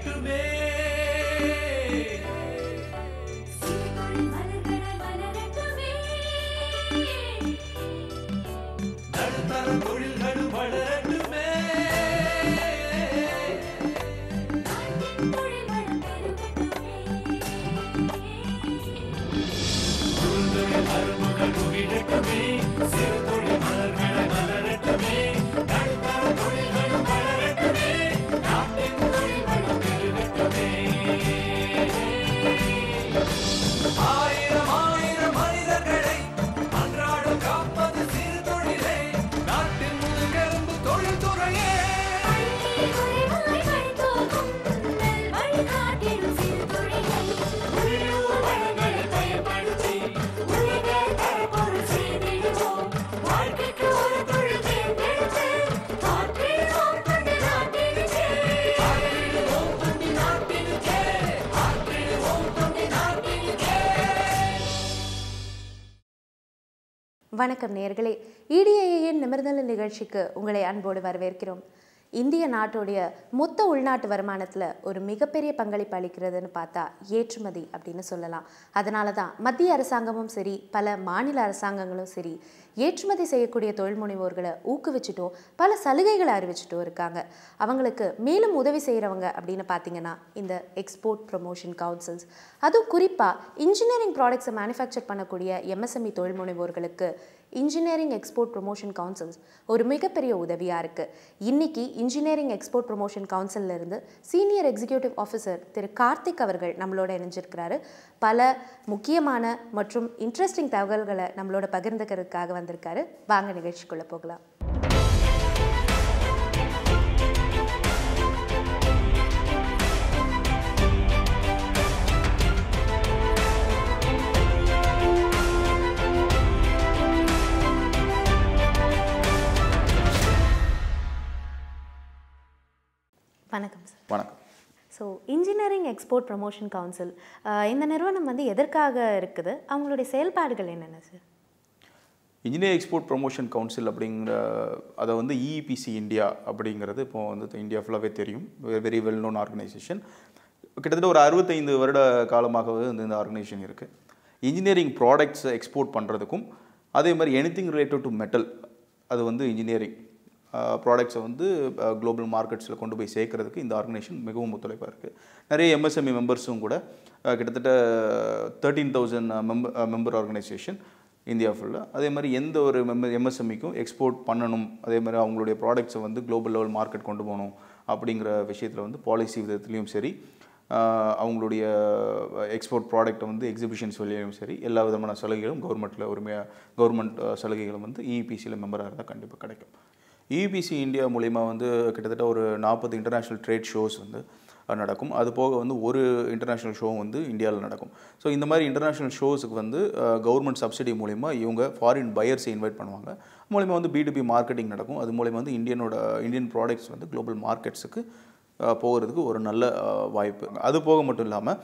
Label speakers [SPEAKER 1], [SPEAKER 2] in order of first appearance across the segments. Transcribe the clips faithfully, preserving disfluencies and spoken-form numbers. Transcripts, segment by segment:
[SPEAKER 1] மலரட்டுமே நடுத்தர தொழில்கள் வளரட்டுமே தொழில்துறை மரபுகள் உயிரட்டுமே சிறு தொழில் மலர்களை மலரட்டுமே நடுத்தர தொழில்கள் வளரட்டுமே நாட்டின் தொழில் வளம் பெருகட்டுமே ஆயிரம் ஆயிரம் மனிதர்களை அன்றாடம் காப்பது சிறு தொழிலே நாட்டின் முதுகெலும்பு தொழில்துறையே உள்ளூர் வளங்களை பயன்படுத்தி உலகை தரப்பொருள் செய்திடுவோம் வாழ்க்கைக்கு ஒரு தொழில் தேர்ந்தெடுத்து ஆற்றிடுவோம் பண்டி நாட்டினுக்கே ஆற்றிடுவோம் பண்டி நாட்டினுக்கே ஆற்றிடுவோம் பண்டி நாட்டினுக்கே.
[SPEAKER 2] வணக்கம் நேயர்களே, E D I I-யின் நிமிர்ந்த நிகழ்ச்சிக்கு உங்களை அன்போடு வரவேற்கிறோம். இந்திய நாட்டுடைய மொத்த உள்நாட்டு வருமானத்தில் ஒரு மிகப்பெரிய பங்களிப்பு அளிக்கிறதுன்னு பார்த்தா ஏற்றுமதி அப்படின்னு சொல்லலாம். அதனால தான் மத்திய அரசாங்கமும் சரி, பல மாநில அரசாங்கங்களும் சரி, ஏற்றுமதி செய்யக்கூடிய தொழில் முனைவோர்களை ஊக்குவிச்சுட்டோ பல சலுகைகளை அறிவிச்சுட்டோ இருக்காங்க. அவங்களுக்கு மேலும் உதவி செய்கிறவங்க அப்படின்னு பார்த்தீங்கன்னா இந்த எக்ஸ்போர்ட் ப்ரொமோஷன் கவுன்சில்ஸ், அதுவும் குறிப்பாக இன்ஜினியரிங் ப்ராடக்ட்ஸை மேனுஃபேக்சர் பண்ணக்கூடிய M S M E தொழில் முனைவோர்களுக்கு இன்ஜினியரிங் எக்ஸ்போர்ட் ப்ரொமோஷன் கவுன்சில்ஸ் ஒரு மிகப்பெரிய உதவியாக இருக்குது. இன்னைக்கு இன்ஜினியரிங் எக்ஸ்போர்ட் ப்ரொமோஷன் கவுன்சிலில் இருந்து சீனியர் எக்ஸிக்யூட்டிவ் ஆஃபீஸர் திரு கார்த்திக் அவர்கள் நம்மளோட இணைஞ்சிருக்கிறாரு. பல முக்கியமான மற்றும் இன்ட்ரெஸ்டிங் தகவல்களை நம்மளோட பகிர்ந்துக்கிறதுக்காக வந்திருக்காரு. வாங்க நிகழ்ச்சிக்குள்ளே போகலாம். வணக்கம் சார்.
[SPEAKER 3] வணக்கம்.
[SPEAKER 2] So engineering export promotion council இந்த நிறுவனம் வந்து எதற்காக இருக்குது, அவங்களுடைய செயல்பாடுகள் என்னென்ன sir?
[SPEAKER 3] Engineering export promotion council அப்படிங்கிற அதை வந்து E E P C India அப்படிங்கிறது இப்போ வந்து இந்தியா ஃபுல்லாகவே தெரியும், வெரி வெல் நோன் ஆர்கனைசேஷன். கிட்டத்தட்ட ஒரு அறுபத்தைந்து வருட காலமாகவே வந்து இந்த ஆர்கனைசேஷன் இருக்குது. இன்ஜினியரிங் ப்ராடக்ட்ஸை எக்ஸ்போர்ட் பண்ணுறதுக்கும் அதே மாதிரி எனிதிங் ரிலேட்டட் டு மெட்டல், அது வந்து இன்ஜினியரிங் ப்ராடக்ட்ஸை வந்து குளோபல் மார்க்கெட்ஸில் கொண்டு போய் சேர்க்கறதுக்கு இந்த ஆர்கனைசேஷன் மிகவும் ஒத்துழைப்பாக இருக்குது. நிறைய M S M E மெம்பர்ஸும் கூட கிட்டத்தட்ட thirteen thousand member member organisation India ஃபுல்லாக. அதே மாதிரி எந்த ஒரு மெம்பர் M S M E-க்கும் எக்ஸ்போர்ட் பண்ணணும், அதே மாதிரி அவங்களுடைய ப்ராடக்ட்ஸை வந்து குளோபல் லெவல் மார்க்கெட் கொண்டு போகணும் அப்படிங்கிற விஷயத்தில் வந்து பாலிசி விதத்துலேயும் சரி, அவங்களுடைய எக்ஸ்போர்ட் ப்ராடக்ட்டை வந்து எக்ஸிபிஷன்ஸ் வழியிலும் சரி, எல்லா விதமான சலுகைகளும் கவர்மெண்ட்டில் உரிமையாக கவர்மெண்ட் சலுகைகளும் வந்து E E P C-யில் மெம்பராக இருந்தால் கண்டிப்பாக கிடைக்கும். E E P C India மூலிமா வந்து கிட்டத்தட்ட ஒரு நாற்பது இன்டர்நேஷ்னல் ட்ரேட் ஷோஸ் வந்து நடக்கும். அது போக வந்து ஒரு இன்டர்நேஷ்னல் ஷோ வந்து இந்தியாவில் நடக்கும். ஸோ இந்த மாதிரி இன்டர்நேஷ்னல் ஷோஸுக்கு வந்து கவர்மெண்ட் சப்சிடி மூலிமா இவங்க ஃபாரின் பையர்ஸை இன்வைட் பண்ணுவாங்க. மூலிமா வந்து பி டு பி மார்க்கெட்டிங் நடக்கும். அது மூலிமா வந்து இந்தியனோட இந்தியன் ப்ராடக்ட்ஸ் வந்து குளோபல் மார்க்கெட்ஸுக்கு போகிறதுக்கு ஒரு நல்ல வாய்ப்பு. அது போக மட்டும் இல்லாமல்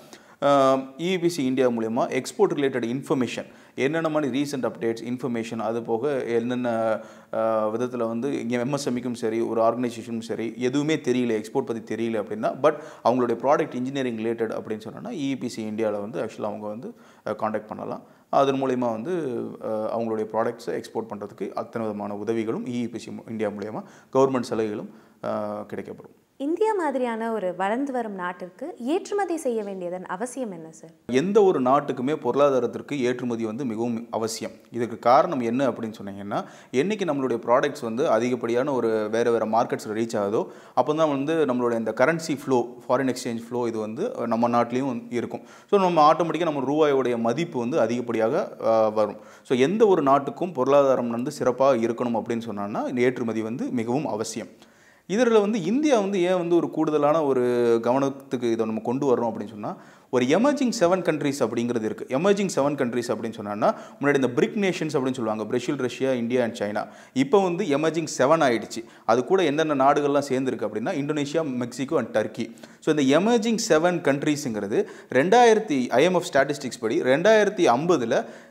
[SPEAKER 3] E E P C India மூலமா எக்ஸ்போர்ட் ரிலேட்டட் இன்ஃபர்மேஷன், என்னென்ன மாதிரி ரீசெண்ட் அப்டேட்ஸ் இன்ஃபர்மேஷன், அது போக என்னென்ன விதத்தில் வந்து இங்கே M S M E-க்கும் சரி, ஒரு ஆர்கனைசேஷனும் சரி, எதுவுமே தெரியல, எக்ஸ்போர்ட் பற்றி தெரியல அப்படின்னா, பட் அவங்களுடைய ப்ராடக்ட் இன்ஜினியரிங் ரிலேட்டட் அப்படின்னு சொன்னால் E E P C இந்தியாவில் வந்து ஆக்சுவலாக அவங்க வந்து காண்டாக்ட் பண்ணலாம். அதன் மூலயமா வந்து அவங்களுடைய ப்ராடக்ட்ஸை எக்ஸ்போர்ட் பண்ணுறதுக்கு அத்தனை விதமான உதவிகளும் E E P C India மூலயமா கவர்மெண்ட் சலுகைகளும் கிடைக்கப்படும்.
[SPEAKER 2] இந்தியா மாதிரியான ஒரு வளர்ந்து வரும் நாட்டிற்கு ஏற்றுமதி செய்ய வேண்டியதன் அவசியம் என்ன சார்?
[SPEAKER 3] எந்த ஒரு நாட்டுக்குமே பொருளாதாரத்திற்கு ஏற்றுமதி வந்து மிகவும் அவசியம். இதுக்கு காரணம் என்ன அப்படின்னு சொன்னீங்கன்னா, என்றைக்கு நம்மளுடைய ப்ராடக்ட்ஸ் வந்து அதிகப்படியான ஒரு வேறு வேறு மார்க்கெட்ஸில் ரீச் ஆகுதோ அப்போ தான் வந்து நம்மளுடைய இந்த currency flow, foreign exchange flow இது வந்து நம்ம நாட்டிலையும் இருக்கும். ஸோ நம்ம ஆட்டோமேட்டிக்காக நம்ம ரூபாயோடைய மதிப்பு வந்து அதிகப்படியாக வரும். ஸோ எந்த ஒரு நாட்டுக்கும் பொருளாதாரம் வந்து சிறப்பாக இருக்கணும் அப்படின்னு சொன்னோன்னா ஏற்றுமதி வந்து மிகவும் அவசியம். இதில் வந்து இந்தியா வந்து ஏன் வந்து ஒரு கூடுதலான ஒரு கவனத்துக்கு இதை நம்ம கொண்டு வரோம் அப்படின்னு சொன்னால், ஒரு எமர்ஜிங் செவன் கண்ட்ரிஸ் அப்படிங்கிறது இருக்குது. எமர்ஜிங் செவன் கண்ட்ரிஸ் அப்படின்னு சொன்னால் முன்னாடி இந்த பிரிக் நேஷன்ஸ் அப்படின்னு சொல்லுவாங்க, Brazil, Russia, India and China. இப்போ வந்து எமர்ஜிங் செவன் ஆகிடுச்சு. அது கூட எந்தெந்த நாடுகள்லாம் சேர்ந்துருக்கு அப்படின்னா Indonesia, Mexico and Turkey. So இந்த எமர்ஜிங் செவன் கண்ட்ரிஸுங்கிறது ரெண்டாயிரத்தி ஐஎம்எஃப் ஸ்டாட்டிஸ்டிக்ஸ் படி ரெண்டாயிரத்தி ஐம்பதில்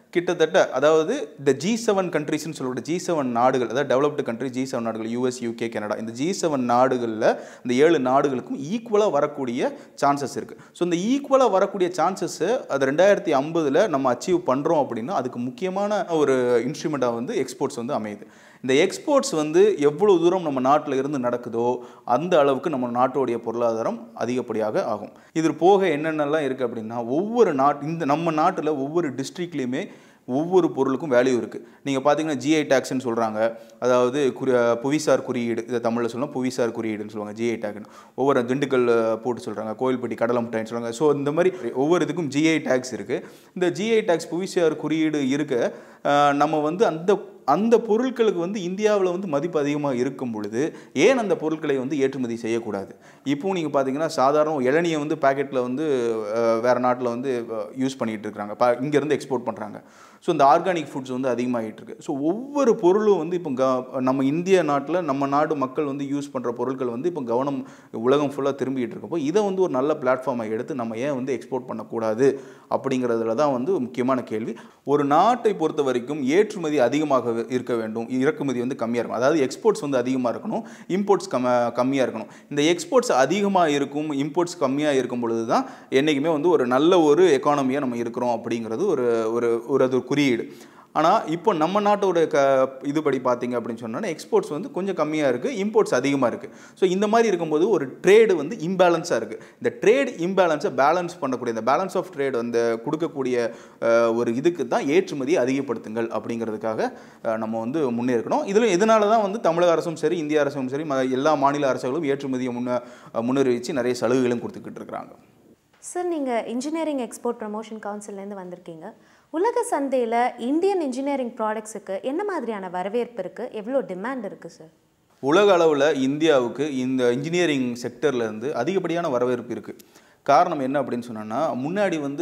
[SPEAKER 3] கிட்டத்தட்ட அதாவது இந்த ஜி செவன் கண்ட்ரிஸ்ன்னு சொல்லக்கூடிய ஜி செவன் நாடுகள், அதாவது டெவலப்டு கண்ட்ரி ஜி செவன் நாடுகள், யூஎஸ், யூகே, கனடா, இந்த ஜி செவன் நாடுகளில் இந்த ஏழு நாடுகளுக்கும் ஈக்குவலாக வரக்கூடிய சான்சஸ் இருக்குது. ஸோ இந்த ஈக்குவலாக வரக்கூடிய சான்சஸ்ஸை அது ரெண்டாயிரத்தி ஐம்பதில் நம்ம அச்சீவ் பண்ணுறோம் அப்படின்னா அதுக்கு முக்கியமான ஒரு இன்ஸ்ட்ருமெண்ட்டாக வந்து எக்ஸ்போர்ட்ஸ் வந்து அமையுது. இந்த எக்ஸ்போர்ட்ஸ் வந்து எவ்வளோ தூரம் நம்ம நாட்டில் இருந்து நடக்குதோ அந்த அளவுக்கு நம்ம நாட்டோடைய பொருளாதாரம் அதிகப்படியாக ஆகும். இது போக என்னென்னலாம் இருக்குது அப்படின்னா, ஒவ்வொரு நாட் இந்த நம்ம நாட்டில் ஒவ்வொரு டிஸ்ட்ரிக்ட்லேயுமே ஒவ்வொரு பொருளுக்கும் வேல்யூ இருக்குது. நீங்கள் பார்த்தீங்கன்னா ஜிஐ டேக்ஸ்ன்னு சொல்கிறாங்க, அதாவது குறி புவிசார் குறியீடு, இதை தமிழில் சொல்லலாம் புவிசார் குறியீடுன்னு சொல்லுவாங்க, ஜிஐ டேக்னு. ஒவ்வொரு திண்டுக்கல் போட்டு சொல்கிறாங்க, கோயில்பட்டி கடலை முட்டாயின்னு சொல்கிறாங்க. ஸோ இந்த மாதிரி ஒவ்வொரு இதுக்கும் ஜிஐ டேக்ஸ் இருக்குது. இந்த ஜிஐ டேக்ஸ் புவிசார் குறியீடு இருக்க நம்ம வந்து அந்த அந்த பொருட்களுக்கு வந்து இந்தியாவில் வந்து மதிப்பு அதிகமாக இருக்கும் பொழுது ஏன் அந்த பொருட்களை வந்து ஏற்றுமதி செய்யக்கூடாது? இப்போது நீங்கள் பார்த்தீங்கன்னா சாதாரண இளநியை வந்து பேக்கெட்டில் வந்து வேறு நாட்டில் வந்து யூஸ் பண்ணிகிட்டு இருக்கிறாங்க, பா இங்கேருந்து எக்ஸ்போர்ட் பண்ணுறாங்க. ஸோ இந்த ஆர்கானிக் ஃபுட்ஸ் வந்து அதிகமாகிட்டு இருக்குது. ஸோ ஒவ்வொரு பொருளும் வந்து இப்போ க நம்ம இந்திய நாட்டில் நம்ம நாடு மக்கள் வந்து யூஸ் பண்ணுற பொருட்கள் வந்து இப்போ கவனம் உலகம் ஃபுல்லாக திரும்பிகிட்டு இருக்கப்போ இதை வந்து ஒரு நல்ல பிளாட்ஃபார்மை எடுத்து நம்ம ஏன் வந்து எக்ஸ்போர்ட் பண்ணக்கூடாது அப்படிங்கிறதுல தான் வந்து முக்கியமான கேள்வி. ஒரு நாட்டை பொறுத்த வரைக்கும் ஏற்றுமதி அதிகமாக இருக்க வேண்டும், இறக்குமதி வந்து கம்மியாக இருக்கும். அதாவது எக்ஸ்போர்ட்ஸ் வந்து அதிகமாக இருக்கணும், இம்போர்ட்ஸ் கம் கம்மியாக இருக்கணும். இந்த எக்ஸ்போர்ட்ஸ் அதிகமாக இருக்கும், இம்போர்ட்ஸ் கம்மியாக இருக்கும் பொழுது தான் என்றைக்குமே வந்து ஒரு நல்ல ஒரு எக்கானமியாக நம்ம இருக்கிறோம் அப்படிங்கிறது ஒரு ஒரு அது குறியீடு. ஆனால் இப்போ நம்ம நாட்டோட க இதுபடி பார்த்தீங்க அப்படின்னு சொன்னால் எக்ஸ்போர்ட்ஸ் வந்து கொஞ்சம் கம்மியாக இருக்குது, இம்போர்ட்ஸ் அதிகமாக இருக்குது. ஸோ இந்த மாதிரி இருக்கும்போது ஒரு ட்ரேடு வந்து இம்பேலன்ஸாக இருக்குது. இந்த ட்ரேட் இம்பேலன்ஸை பேலன்ஸ் பண்ணக்கூடிய இந்த பேலன்ஸ் ஆஃப் ட்ரேட் வந்து கொடுக்கக்கூடிய ஒரு இதுக்கு தான் ஏற்றுமதியை அதிகப்படுத்துங்கள் அப்படிங்கிறதுக்காக நம்ம வந்து முன்னேறணும். இதில் இதனால தான் வந்து தமிழக அரசும் சரி, இந்திய அரசும் சரி, எல்லா மாநில அரசுகளும் ஏற்றுமதியை முன்ன முன்னறிவிச்சு நிறைய சலுகைகளும் கொடுத்துக்கிட்டு இருக்கிறாங்க.
[SPEAKER 2] சார், நீங்கள் இன்ஜினியரிங் எக்ஸ்போர்ட் ப்ரமோஷன் கவுன்சில்லேருந்து வந்திருக்கீங்க. உலக சந்தையில் இந்தியன் இன்ஜினியரிங் ப்ராடக்ட்ஸுக்கு என்ன மாதிரியான வரவேற்பு இருக்குது, எவ்வளோ டிமாண்ட் இருக்குது சார்?
[SPEAKER 3] உலக அளவில் இந்தியாவுக்கு இந்த இன்ஜினியரிங் செக்டர்லேருந்து அதிகப்படியான வரவேற்பு இருக்குது. காரணம் என்ன அப்படின்னு சொன்னோன்னா, முன்னாடி வந்து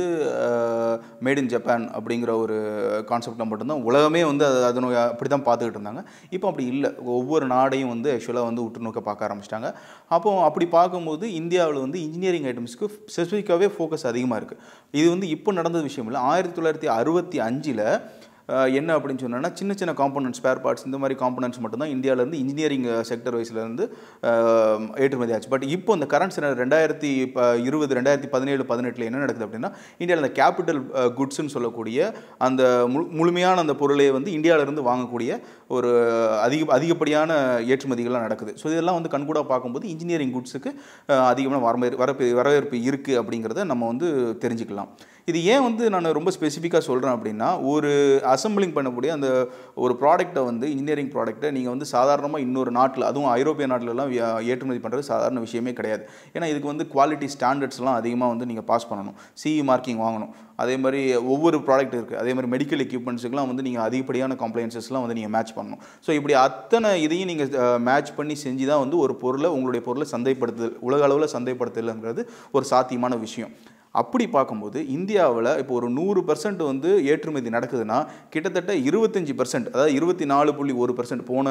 [SPEAKER 3] மேட் இன் ஜப்பான் அப்படிங்கிற ஒரு கான்செப்டில் மட்டும்தான் உலகமே வந்து அது அதனை அப்படி தான் பார்த்துக்கிட்டு இருந்தாங்க. இப்போ அப்படி இல்லை, ஒவ்வொரு நாடையும் வந்து ஆக்சுவலாக வந்து உற்று நோக்க பார்க்க ஆரம்பிச்சிட்டாங்க. அப்போ அப்படி பார்க்கும்போது இந்தியாவில் வந்து இன்ஜினியரிங் ஐட்டம்ஸ்க்கு ஸ்பெசிஃபிக்காகவே ஃபோக்கஸ் அதிகமாக இருக்குது. இது வந்து இப்போ நடந்த விஷயம் இல்லை. ஆயிரத்தி தொள்ளாயிரத்தி அறுபத்தி அஞ்சில் என்ன அப்படின்னு சொன்னோன்னா, சின்ன சின்ன காம்பனன்ட்ஸ், ஸ்பேர் பார்ட்ஸ், இந்த மாதிரி காம்பனன்ட்ஸ் மட்டும்தான் இந்தியாவிலேருந்து இன்ஜினியரிங் செக்டர் வைஸ்லேருந்து ஏற்றுமதி ஆச்சு. பட் இப்போ இந்த கரண்ட் ரெண்டாயிரத்தி இருபது ரெண்டாயிரத்தி பதினேழு பதினெட்டில் என்ன நடக்குது அப்படின்னா, இந்தியாவில் அந்த கேபிட்டல் குட்ஸ்ன்னு சொல்லக்கூடிய அந்த மு முழுமையான அந்த பொருளை வந்து இந்தியாவிலேருந்து வாங்கக்கூடிய ஒரு அதிக அதிகப்படியான ஏற்றுமதிகள்லாம் நடக்குது. ஸோ இதெல்லாம் வந்து கண்கூட பார்க்கும்போது இன்ஜினியரிங் குட்ஸுக்கு அதிகமான வரவேற்பு வரப்பு வரவேற்பு இருக்குது அப்படிங்கிறத நம்ம வந்து தெரிஞ்சுக்கலாம். இது ஏன் வந்து நான் ரொம்ப ஸ்பெசிஃபிக்காக சொல்கிறேன் அப்படின்னா, ஒரு அசம்பிளிங் பண்ணக்கூடிய அந்த ஒரு ப்ராடக்ட்டை வந்து இன்ஜினியரிங் ப்ராடக்ட்டை நீங்கள் வந்து சாதாரணமாக இன்னொரு நாட்டில், அதுவும் ஐரோப்பிய நாட்டிலலாம் ஏற்றுமதி பண்ணுறது சாதாரண விஷயமே கிடையாது. ஏன்னா இதுக்கு வந்து குவாலிட்டி ஸ்டாண்டர்ட்ஸ்லாம் அதிகமாக வந்து நீங்கள் பாஸ் பண்ணணும், சிஇ மார்க்கிங் வாங்கணும். அதே மாதிரி ஒவ்வொரு ப்ராடக்ட் இருக்குது. அதே மாதிரி மெடிக்கல் எக்யூப்மெண்ட்ஸுக்கெலாம் வந்து நீங்கள் அதிகப்படியான காம்ப்ளைன்சஸ்லாம் வந்து நீங்கள் மேட்ச் பண்ணணும். ஸோ இப்படி அத்தனை இதையும் நீங்கள் மேட்ச் பண்ணி செஞ்சு தான் வந்து ஒரு பொருளை, உங்களுடைய பொருளை சந்தைப்படுத்துதல், உலக அளவில் சந்தைப்படுத்துதல்ங்கிறது ஒரு சாத்தியமான விஷயம். அப்படி பார்க்கும்போது இந்தியாவில் இப்போ ஒரு நூறு பர்சன்ட் வந்து ஏற்றுமதி நடக்குதுன்னா கிட்டத்தட்ட இருபத்தஞ்சி பர்சன்ட், அதாவது இருபத்தி நாலு புள்ளி ஒரு பர்சன்ட் போன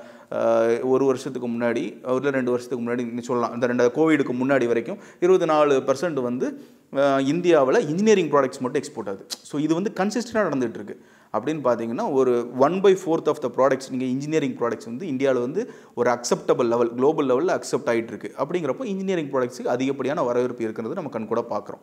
[SPEAKER 3] ஒரு வருஷத்துக்கு முன்னாடி, ஒரு ரெண்டு வருஷத்துக்கு முன்னாடி சொல்லலாம், இந்த ரெண்டு கோவிடுக்கு முன்னாடி வரைக்கும் இருபத்தி நாலு பர்சன்ட் வந்து இந்தியாவில் இன்ஜினியரிங் ப்ராடக்ட்ஸ் மட்டும் எக்ஸ்போர்ட் ஆகுது. ஸோ இது வந்து கன்சிஸ்டண்டாக நடந்துகிட்டு இருக்கு. அப்படின்னு பார்த்தீங்கன்னா ஒரு one by fourth of the products, நீங்கள் இன்ஜினியரிங் ப்ராடக்ட்ஸ் வந்து இந்தியாவில் வந்து ஒரு அக்செப்டபிள் லெவல், குளோபல் லெவலில் அக்செப்ட் ஆகிட்டு இருக்கு. அப்படிங்கிறப்போ இன்ஜினியரிங் ப்ராடக்ட்ஸுக்கு அதிகப்படியான வரவேற்பு இருக்கிறது நம்ம கண் கூட பார்க்குறோம்.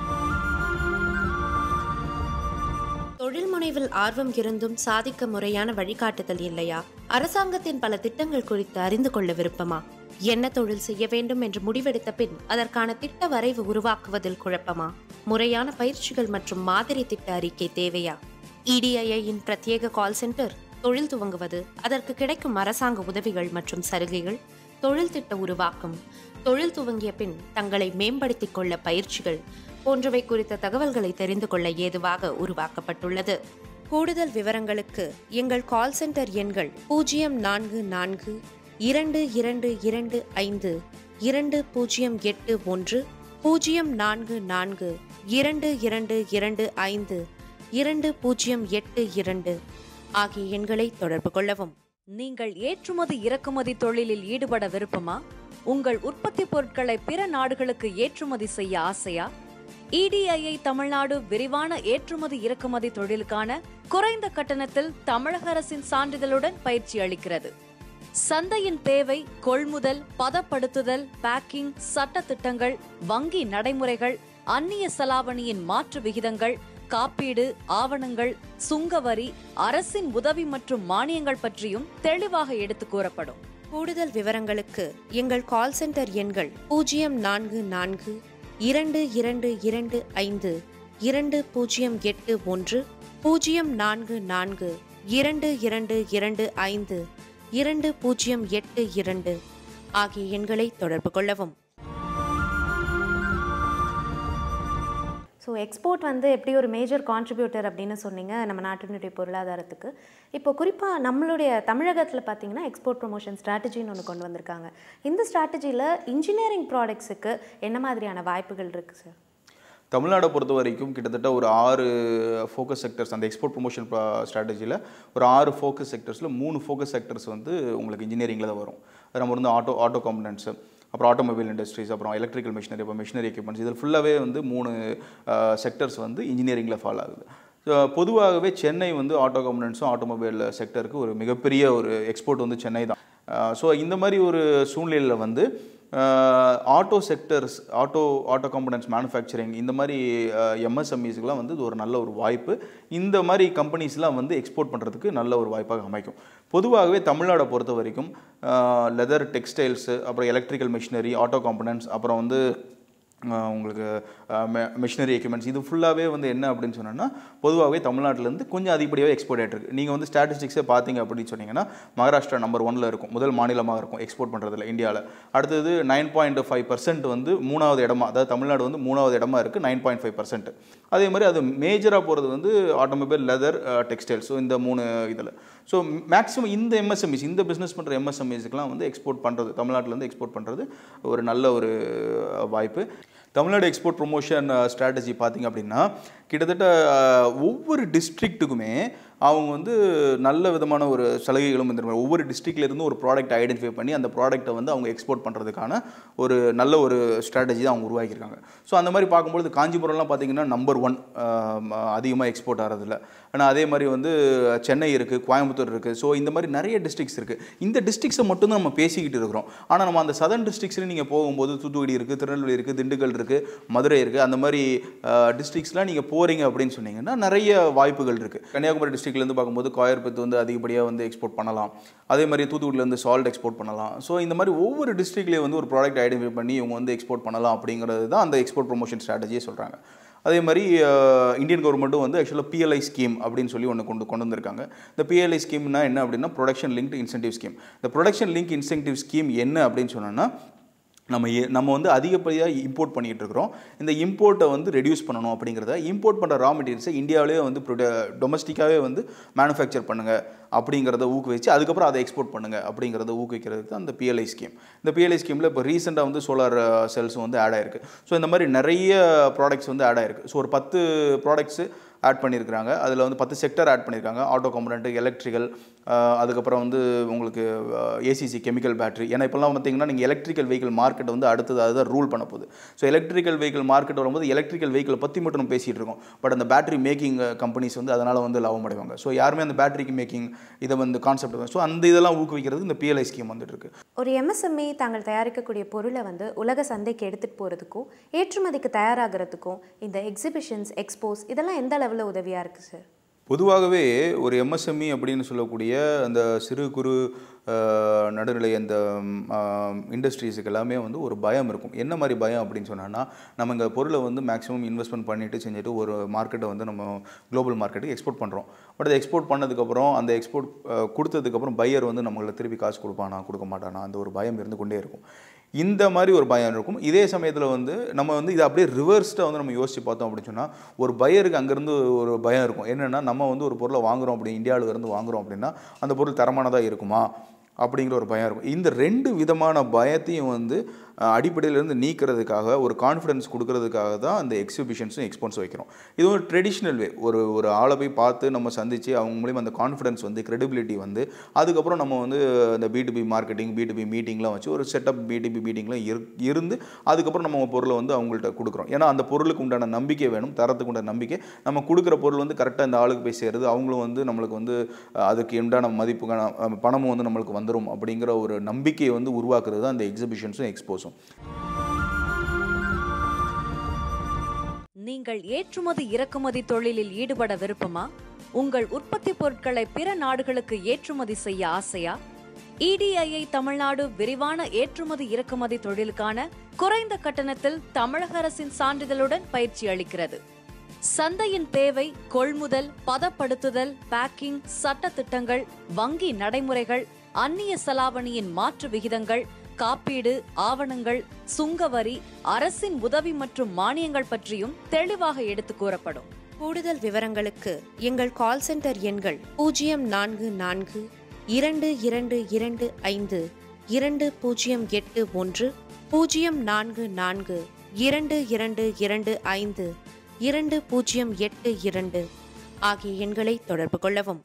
[SPEAKER 2] தொழில் முனைவில் ஆர்வம் இருந்தும் சாதிக்க முறையான வழிகாட்டுதல் இல்லையா? அரசாங்கத்தின் பல திட்டங்கள் குறித்து அறிந்து கொள்ள விருப்பமா? என்ன தொழில் செய்ய வேண்டும் என்று முடிவெடுத்த பின் அதற்கான திட்ட வரைவு உருவாக்குவதில் குழப்பமா? முறையான பயிற்சிகள் மற்றும் மாதிரி திட்ட அறிக்கை தேவையா? இடிஐஐயின் பிரத்யேக கால் சென்டர், தொழில் துவங்குவது, அதற்கு கிடைக்கும் அரசாங்க உதவிகள் மற்றும் சலுகைகள், தொழில் திட்ட உருவாக்கம், தொழில் துவங்கிய பின் தங்களை மேம்படுத்திக் கொள்ள பயிற்சிகள் போன்றவை குறித்த தகவல்களை தெரிந்து கொள்ள ஏதுவாக உருவாக்கப்பட்டுள்ளது. கூடுதல் விவரங்களுக்கு எங்கள் கால் சென்டர் எண்கள் பூஜ்ஜியம் நான்கு நான்கு இரண்டு இரண்டு இரண்டு ஐந்து இரண்டு பூஜ்ஜியம் எட்டு ஒன்று, பூஜ்ஜியம் நான்கு நான்கு இரண்டு இரண்டு இரண்டு ஐந்து இரண்டு பூஜ்ஜியம் எட்டு இரண்டு ஆகிய எண்களை தொடர்பு கொள்ளவும்.
[SPEAKER 4] நீங்கள் ஏற்றுமதி இறக்குமதி தொழிலில் ஈடுபட விருப்பமா? உங்கள் உற்பத்தி பொருட்களை பிற நாடுகளுக்கு ஏற்றுமதி செய்ய ஆசையா? E D I I Tamil Nadu விரிவான ஏற்றுமதி இறக்குமதி தொழிலுக்கான குறைந்த கட்டணத்தில் தமிழக அரசின் சான்றிதழுடன் பயிற்சி அளிக்கிறது. சந்தையின் தேவை, கொள்முதல், பதப்படுத்துதல், பேக்கிங், சட்ட திட்டங்கள், வங்கி நடைமுறைகள், அந்நிய செலாவணியின் மாற்று விகிதங்கள், காப்பீடு, ஆவணங்கள், சுங்கவரி, அரசின் உதவி மற்றும் மானியங்கள் பற்றியும் தெளிவாக எடுத்து கூறப்படும்.
[SPEAKER 2] கூடுதல் விவரங்களுக்கு எங்கள் கால் சென்டர் எண்கள் பூஜ்ஜியம் நான்கு நான்கு இரண்டு இரண்டு இரண்டு ஐந்து இரண்டு பூஜ்ஜியம் எட்டு ஒன்று, பூஜ்ஜியம் நான்கு நான்கு இரண்டு இரண்டு இரண்டு ஐந்து இரண்டு பூஜ்ஜியம் எட்டு இரண்டு ஆகிய எண்களை தொடர்பு கொள்ளவும். ஸோ எக்ஸ்போர்ட் வந்து எப்படி ஒரு மேஜர் கான்ட்ரிபியூட்டர் அப்படின்னு சொன்னீங்க நம்ம நாட்டினுடைய பொருளாதாரத்துக்கு. இப்போ குறிப்பாக நம்மளுடைய தமிழகத்தில் பார்த்தீங்கன்னா எக்ஸ்போர்ட் ப்ரொமோஷன் ஸ்ட்ராட்டஜின்னு ஒன்று கொண்டு வந்திருக்காங்க. இந்த ஸ்ட்ராட்டஜியில் இன்ஜினியரிங் ப்ராடக்ட்ஸுக்கு என்ன மாதிரியான வாய்ப்புகள் இருக்குது சார்?
[SPEAKER 3] தமிழ்நாடை பொறுத்த வரைக்கும் கிட்டத்தட்ட ஒரு ஆறு ஃபோக்கஸ் செக்டர்ஸ், அந்த எக்ஸ்போர்ட் ப்ரொமோஷன் ஸ்ட்ராட்டஜியில் ஒரு ஆறு ஃபோக்கஸ் செக்டர்ஸில் மூணு ஃபோக்கஸ் செக்டர்ஸ் வந்து உங்களுக்கு இன்ஜினியரிங்கில் தான் வரும். அது நம்ம வந்து ஆட்டோ ஆட்டோ காம்பனன்ட்ஸு, அப்புறம் ஆட்டோமொபைல் இண்டஸ்ட்ரீஸ், அப்புறம் எலக்ட்ரிக்கல் மிஷினரி, இப்போ மிஷினரி எக்யூப்மெண்ட்ஸ், இதில் ஃபுல்லாகவே வந்து மூணு செக்டர்ஸ் வந்து இன்ஜினியரிங்கில் ஃபாலோ ஆகுது. பொதுவாகவே சென்னை வந்து ஆட்டோ காம்பனன்ட்ஸும் ஆட்டோமொபைல் செக்டருக்கு ஒரு மிகப்பெரிய ஒரு எக்ஸ்போர்ட் வந்து சென்னை தான். ஸோ இந்த மாதிரி ஒரு சூழ்நிலையில் வந்து auto sectors, auto auto components manufacturing, இந்த மாதிரி எம்எஸ்எம்இஸ்க்கெலாம் வந்து இது ஒரு நல்ல ஒரு வாய்ப்பு. இந்த மாதிரி கம்பெனிஸ்லாம் வந்து எக்ஸ்போர்ட் பண்ணுறதுக்கு நல்ல ஒரு வாய்ப்பாக அமைக்கும். பொதுவாகவே தமிழ்நாடை பொறுத்த வரைக்கும் லெதர், டெக்ஸ்டைல்ஸு, அப்புறம் எலக்ட்ரிக்கல் மிஷினரி, ஆட்டோ காம்பனன்ட்ஸ், அப்புறம் வந்து உங்களுக்கு மிஷினரி எக்யூப்மெண்ட்ஸ், இது ஃபுல்லாகவே வந்து என்ன அப்படின்னு சொன்னோன்னா பொதுவாகவே தமிழ்நாட்டிலேருந்து கொஞ்சம் அதிகப்படியாகவே எக்ஸ்போர்ட் ஆகிட்டு இருக்குது. நீங்கள் வந்து ஸ்டாட்டிஸ்டிக்ஸே பார்த்தீங்க அப்படின்னு சொன்னீங்கன்னா மகாராஷ்டிரா நம்பர் ஒன்னில் இருக்கும், முதல் மாநிலமாக இருக்கும் எக்ஸ்போர்ட் பண்ணுறதுல இந்தியாவில். அடுத்தது நைன் பாயிண்ட் ஃபைவ் பர்சன்ட் வந்து மூணாவது இடமா, அதாவது தமிழ்நாடு வந்து மூணாவது இடமா இருக்குது, நைன் பாயிண்ட் ஃபைவ் பர்சன்ட். அதே மாதிரி அது மேஜராக போகிறது வந்து ஆட்டோமொபைல், லெதர், டெக்ஸ்டைல்ஸ், ஸோ இந்த மூணு இதில். ஸோ மேக்ஸிமம் இந்த எம்எஸ்எம்இஸ், இந்த பிஸ்னஸ் பண்ணுற எம்எஸ்எம்இஸ்க்கெலாம் வந்து எக்ஸ்போர்ட் பண்ணுறது, தமிழ்நாட்டிலேருந்து எக்ஸ்போர்ட் பண்ணுறது ஒரு நல்ல ஒரு வாய்ப்பு. தமிழ்நாடு எக்ஸ்போர்ட் ப்ரொமோஷன் ஸ்ட்ராட்டஜி பார்த்திங்க அப்படின்னா கிட்டத்தட்ட ஒவ்வொரு டிஸ்ட்ரிக்ட்டுக்குமே அவங்க வந்து நல்ல விதமான ஒரு சலுகைகளும் இருந்திருக்காங்க. ஒவ்வொரு டிஸ்ட்ரிக்ட்லேருந்து ஒரு ப்ராடக்ட் ஐடென்டிஃபை பண்ணி அந்த ப்ராடக்ட்டை வந்து அவங்க எக்ஸ்போர்ட் பண்ணுறதுக்கான ஒரு நல்ல ஒரு ஸ்ட்ராட்டஜி தான் அவங்க உருவாக்கியிருக்காங்க. ஸோ அந்த மாதிரி பார்க்கும்பொழுது காஞ்சிபுரம்லாம் பார்த்திங்கன்னா நம்பர் ஒன் அதிகமாக எக்ஸ்போர்ட் ஆகிறதில்ல. ஆனால் அதே மாதிரி வந்து சென்னை இருக்குது, கோயம்புத்தூர் இருக்குது. ஸோ இந்த மாதிரி நிறைய டிஸ்ட்ரிக்ஸ் இருக்குது. இந்த டிஸ்ட்ரிக்ஸை மட்டும்தான் நம்ம பேசிக்கிட்டு இருக்கிறோம். ஆனால் நம்ம அந்த சதர்ன் டிஸ்ட்ரிக்ஸ்லேயும் நீங்கள் போகும்போது தூத்துக்குடி இருக்குது, திருநெல்வேலி இருக்குது, திண்டுக்கல் இருக்குது, மதுரை இருக்குது, அந்த மாதிரி டிஸ்ட்ரிக்ஸ்லாம் நீங்கள் போகிறீங்க அப்படின்னு சொன்னீங்கன்னா நிறைய வாய்ப்புகள் இருக்குது. கன்னியாகுமரி டிஸ்ட்ரிக்ட்லேருந்து பார்க்கும்போது கோயம்புத்தூர் வந்து அதிகப்படியாக வந்து எக்ஸ்போர்ட் பண்ணலாம். அதே மாதிரி தூத்துக்குடியிலேருந்து சால்ட் எக்ஸ்போர்ட் பண்ணலாம். ஸோ இந்த மாதிரி ஒவ்வொரு டிஸ்ட்ரிக்ட்லேயே வந்து ஒரு ப்ராடக்ட் ஐடென்டிஃபை பண்ணி இவங்க வந்து எக்ஸ்போர்ட் பண்ணலாம் அப்படிங்கிறது தான் அந்த எக்ஸ்போர்ட் ப்ரொமோஷன் ஸ்ட்ராட்டஜியே சொல்கிறாங்க. அதே மாதிரி இந்தியன் கவர்மெண்ட்டும் வந்து ஆக்சுவலாக பிஎல்ஐ ஸ்கீம் அப்படின்னு சொல்லி ஒன்று கொண்டு கொண்டு வந்திருக்காங்க. இந்த பிஎல்ஐ ஸ்கீம்னா என்ன அப்படின்னா ப்ரொடக்ஷன் லிங்க்டு இன்சென்டிவ் ஸ்கீம். இந்த ப்ரொடக்ஷன் லிங்க் இன்சென்டிவ் ஸ்கீம் என்ன அப்படின்னு சொன்னோன்னா நம்ம நம்ம வந்து அதிகப்படியாக இம்போர்ட் பண்ணிகிட்டு இருக்கிறோம். இந்த இம்போர்ட்டை வந்து ரெடியூஸ் பண்ணணும் அப்படிங்கிறத, இம்போர்ட் பண்ணுற ரா மெட்டீரியல்ஸை இந்தியாவிலேயே வந்து டொமஸ்டிக்காகவே வந்து மேனுஃபேக்சர் பண்ணுங்கள் அப்படிங்கிறத ஊக்குவிச்சு அதுக்கப்புறம் அதை எக்ஸ்போர்ட் பண்ணுங்கள் அப்படிங்கிறத ஊக்குவிக்கிறதுக்கு தான் இந்த பிஎல்ஐ ஸ்கீம். இந்த பிஎல்ஐ ஸ்கீமில் இப்போ ரீசெண்டாக வந்து சோலார் செல்ஸும் வந்து ஆட் ஆயிருக்கு. ஸோ இந்த மாதிரி நிறைய ப்ராடக்ட்ஸ் வந்து ஆட் ஆயிருக்கு. ஸோ ஒரு பத்து ப்ராடக்ட்ஸு ஆட் பண்ணியிருக்கிறாங்க. அதில் வந்து பத்து செக்டர் ஆட் பண்ணியிருக்காங்க. ஆட்டோ காம்பனண்ட், எலக்ட்ரிக்கல், அதுக்கப்புறம் வந்து உங்களுக்கு ஏசிசி, கெமிக்கல், பேட்டரி. ஏன்னா இப்போல்லாம் பார்த்தீங்கன்னா நீங்கள் எலக்ட்ரிக்கல் வெஹிக்கிள் மார்க்கெட் வந்து அடுத்தது அதுதான் ரூல் பண்ண போகுது. ஸோ எலக்ட்ரிக்கல் வெஹிக்கிள் மார்க்கெட் வரும்போது எலக்ட்ரிக்கல் வெஹிக்கிளை பற்றி மட்டும் நம்ம பேசிகிட்டு இருக்கோம். பட் அந்த பேட்டரி மேக்கிங் கம்பெனிஸ் வந்து அதனால் வந்து லாபம் அடைவாங்க. ஸோ யாருமே அந்த பேட்டரிக்கு மேக்கிங் இதை வந்து கான்செப்ட் தான். ஸோ அந்த இதெல்லாம் ஊக்குவிக்கிறது இந்த பிஎல்ஐ ஸ்கீம் வந்துட்டு இருக்கு.
[SPEAKER 2] ஒரு எம்எஸ்எம்இ தாங்கள் தயாரிக்கக்கூடிய பொருளை வந்து உலக சந்தைக்கு எடுத்துகிட்டு போகிறதுக்கும் ஏற்றுமதிக்கு தயாராகிறதுக்கும் இந்த எக்ஸிபிஷன்ஸ், எக்ஸ்போஸ் இதெல்லாம் எந்த அளவில் உதவியாக இருக்குது சார்?
[SPEAKER 3] பொதுவாகவே ஒரு எம்எஸ்எம்இ அப்படின்னு சொல்லக்கூடிய அந்த சிறு குறு நடுநிலை அந்த இண்டஸ்ட்ரீஸுக்கு எல்லாமே வந்து ஒரு பயம் இருக்கும். என்ன மாதிரி பயம் அப்படின்னு சொன்னோன்னா, நம்ம இங்கே பொருளை வந்து மேக்ஸிமம் இன்வெஸ்ட்மெண்ட் பண்ணிவிட்டு செஞ்சுட்டு ஒரு மார்க்கெட்டை வந்து நம்ம குளோபல் மார்க்கெட்டுக்கு எக்ஸ்போர்ட் பண்ணுறோம். பட் அதை எக்ஸ்போர்ட் பண்ணதுக்கப்புறம் அந்த எக்ஸ்போர்ட் கொடுத்ததுக்கப்புறம் பையர் வந்து நம்மளை திருப்பி காசு கொடுப்பானா கொடுக்க மாட்டானா அந்த ஒரு பயம் இருந்து கொண்டே இருக்கும். இந்த மாதிரி ஒரு பயம் இருக்கும். இதே சமயத்தில் வந்து நம்ம வந்து இதை அப்படியே ரிவர்ஸ்டாக வந்து நம்ம யோசித்து பார்த்தோம் அப்படின்னு சொன்னால், ஒரு பையருக்கு அங்கேருந்து ஒரு பயம் இருக்கும். என்னென்னா, நம்ம வந்து ஒரு பொருளை வாங்குகிறோம் அப்படி இந்தியாவிலேருந்து வாங்குகிறோம் அப்படின்னா அந்த பொருள் தரமானதாக இருக்குமா அப்படிங்கிற ஒரு பயம் இருக்கும். இந்த ரெண்டு விதமான பயத்தையும் வந்து அடிப்படையிலேருந்து நீக்கிறதுக்காக ஒரு கான்ஃபிடன்ஸ் கொடுக்கறதுக்காக தான் அந்த எக்ஸிபிஷன்ஸும் எக்ஸ்போன்ஸும் வைக்கிறோம். இது ஒரு ட்ரெடிஷ்னல் வே. ஒரு ஒரு ஆளை போய் பார்த்து நம்ம சந்தித்து அவங்க மூலிமா அந்த கான்ஃபிடன்ஸ் வந்து கிரெடிபிலிட்டி வந்து அதுக்கப்புறம் நம்ம வந்து இந்த B to B marketing B to B மீட்டிங்லாம் வச்சு ஒரு செட்டப் பி டு பி மீட்டிங்லாம் இருந்து அதுக்கப்புறம் நம்ம பொருளை வந்து அவங்கள்ட்ட கொடுக்குறோம். ஏன்னா அந்த பொருளுக்கு உண்டான நம்பிக்கை வேணும், தரத்துக்கு உண்டான நம்பிக்கை. நம்ம கொடுக்குற பொருள் வந்து கரெக்டாக இந்த ஆளுக்கு போய் சேருது, அவங்களும் வந்து நம்மளுக்கு வந்து அதுக்கு உண்டான மதிப்புக்கான பணமும் வந்து நம்மளுக்கு வந்துடும் அப்படிங்கிற ஒரு நம்பிக்கையை வந்து உருவாக்குறது தான் அந்த எக்ஸிபிஷன்ஸும் எக்ஸ்போஸும்.
[SPEAKER 4] நீங்கள் ஏற்றுமதி இறக்குமதி தொழிலில் ஈடுபட விருப்பமா? உங்கள் உற்பத்தி பொருட்களை பிற நாடுகளுக்கு ஏற்றுமதி செய்ய ஆசையா? E D I I Tamil Nadu விரிவான ஏற்றுமதி இறக்குமதி தொழிலுக்கான குறைந்த கட்டணத்தில் தமிழக அரசின் சான்றிதழுடன் பயிற்சி அளிக்கிறது. சந்தையின் தேவை, கொள்முதல், பதப்படுத்துதல், பேக்கிங், சட்ட திட்டங்கள், வங்கி நடைமுறைகள், அந்நிய செலாவணியின் மாற்று விகிதங்கள், காப்பீடு, ஆவணங்கள், சுங்கவரி, அரசின் உதவி மற்றும் மானியங்கள் பற்றியும் தெளிவாக எடுத்து கூறப்படும்.
[SPEAKER 2] கூடுதல் விவரங்களுக்கு எங்கள் கால் சென்டர் எண்கள் பூஜ்ஜியம் நான்கு நான்கு இரண்டு இரண்டு இரண்டு ஐந்து இரண்டு பூஜ்ஜியம் எட்டு ஒன்று, பூஜ்ஜியம் நான்கு நான்கு இரண்டு இரண்டு இரண்டு ஐந்து இரண்டு பூஜ்ஜியம் எட்டு இரண்டு ஆகிய எண்களை தொடர்பு கொள்ளவும்.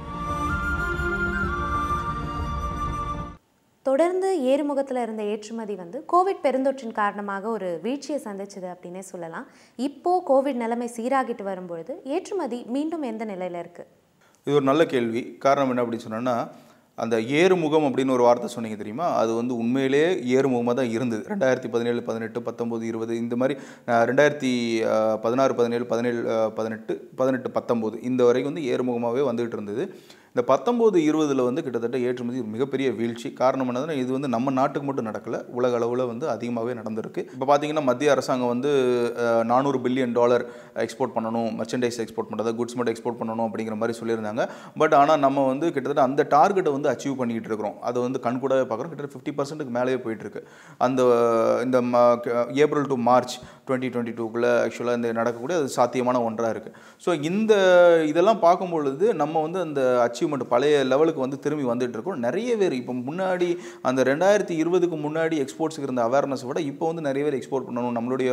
[SPEAKER 2] தொடர்ந்து ஏறுமுகத்தில் இருந்த ஏற்றுமதி வந்து கோவிட் பெருந்தொற்றின் காரணமாக ஒரு வீழ்ச்சியை சந்திச்சது அப்படின்னே சொல்லலாம். இப்போது கோவிட் நிலைமை சீராகிட்டு வரும்பொழுது ஏற்றுமதி மீண்டும் எந்த நிலையில் இருக்குது?
[SPEAKER 3] இது ஒரு நல்ல கேள்வி. காரணம் என்ன அப்படின்னு சொன்னோன்னா, அந்த ஏறுமுகம் அப்படின்னு ஒரு வார்த்தை சொன்னீங்க தெரியுமா, அது வந்து உண்மையிலே ஏறுமுகமாக தான் இருந்தது. ரெண்டாயிரத்தி பதினேழு பதினெட்டு பத்தொம்போது இருபது இந்த மாதிரி ரெண்டாயிரத்தி பதினாறு பதினேழு பதினேழு பதினெட்டு பதினெட்டு பத்தொம்போது இந்த வரைக்கும் வந்து ஏறுமுகமாகவே வந்துகிட்டு இருந்தது. இந்த பத்தொம்போது இருபதில் வந்து கிட்டத்தட்ட ஏற்றுமதி மிகப்பெரிய வீழ்ச்சி. காரணம் என்னதுன்னா, இது வந்து நம்ம நாட்டுக்கு மட்டும் நடக்கலை, உலக அளவில் வந்து அதிகமாகவே நடந்திருக்கு. இப்போ பார்த்தீங்கன்னா மத்திய அரசாங்கம் வந்து நானூறு பில்லியன் டாலர் எக்ஸ்போர்ட் பண்ணணும், மெர்ச்சன்டைஸ் எக்ஸ்போர்ட் பண்ணுறது, குட்ஸ் மட்டும் எக்ஸ்போர்ட் பண்ணணும் அப்படிங்கிற மாதிரி சொல்லியிருந்தாங்க. பட் ஆனால் நம்ம வந்து கிட்டத்தட்ட அந்த டார்கெட்டை வந்து அச்சீவ் பண்ணிக்கிட்டு இருக்கிறோம். அதை வந்து கண்கூடாவே பார்க்குறோம். கிட்டத்தட்ட ஃபிஃப்டி பர்சன்ட்டுக்கு மேலேயே போயிட்டுருக்கு. அந்த இந்த April to March twenty twenty டூக்குள்ளே ஆக்சுவலாக இந்த நடக்கக்கூடிய அது சாத்தியமான ஒன்றாக இருக்குது. ஸோ இந்த இதெல்லாம் பார்க்கும்பொழுது நம்ம வந்து அந்த அச்சீவ் பழைய லெவலுக்கு வந்து திரும்பி வந்துட்டு இருக்கோம். நிறைய பேர் இப்போ முன்னாடி அந்த ரெண்டாயிரத்தி இருபதுக்கு முன்னாடி எக்ஸ்போர்ட்ஸுக்கு இருந்த அவேர்னஸ் விட இப்போ வந்து நிறைய பேர் எக்ஸ்போர்ட் பண்ணணும், நம்மளுடைய